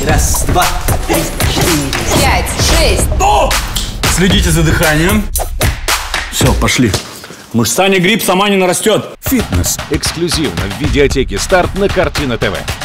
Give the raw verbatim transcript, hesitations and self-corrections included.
Раз, два, три, четыре. Пять, шесть. О! Следите за дыханием. Все, пошли. Мышца не грипп, сама не нарастет. Фитнес. Эксклюзивно в видеотеке «Старт» на Картина ТВ.